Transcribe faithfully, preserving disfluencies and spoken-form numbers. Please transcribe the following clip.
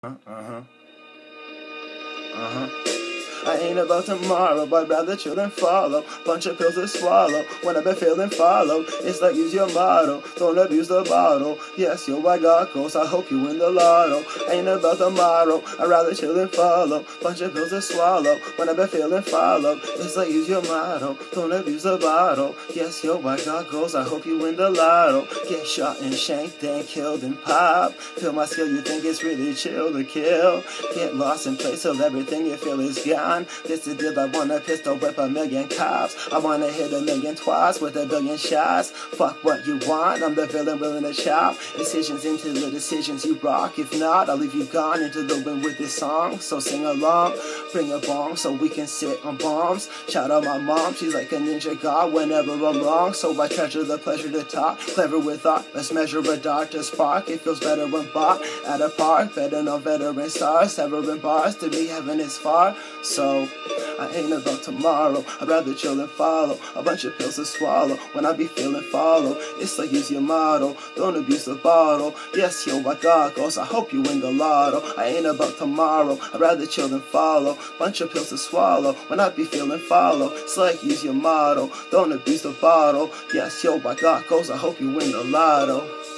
Uh-huh. Uh-huh. I ain't about tomorrow, but rather chill and follow. Bunch of pills to swallow. When I've been feeling follow, it's like use your motto. Don't abuse the bottle. Yes, yo, I got goals. I hope you win the lotto. Ain't about tomorrow, I'd rather chill and follow. Bunch of pills to swallow. When I've been feeling follow, it's like use your motto. Don't abuse the bottle. Yes, yo, I got goals. I hope you win the lotto. Get shot and shanked and killed and pop. Feel my skill, you think it's really chill to kill. Get lost in place till everything you feel is gone. This is the deal, I wanna pistol whip a million cops. I wanna hit a million twice with a billion shots. Fuck what you want, I'm the villain willing to chop. Decisions into the decisions you rock. If not, I'll leave you gone into the wind with this song. So sing along, bring a bong so we can sit on bombs. Shout out my mom, she's like a ninja god whenever I'm wrong. So I treasure the pleasure to talk, clever with thought. Let's measure a dart to spark. It feels better when bought at a park. Better known veteran stars, severing bars. To me heaven is far. So I ain't about tomorrow, I'd rather chill and follow. A bunch of pills to swallow, when I be feeling follow. It's like use your motto, don't abuse the bottle. Yes, yo, I got goals, I hope you win the lotto. I ain't about tomorrow, I'd rather chill and follow. Bunch of pills to swallow, when I be feeling follow. It's like use your motto, don't abuse the bottle. Yes, yo, I got goals, I hope you win the lotto.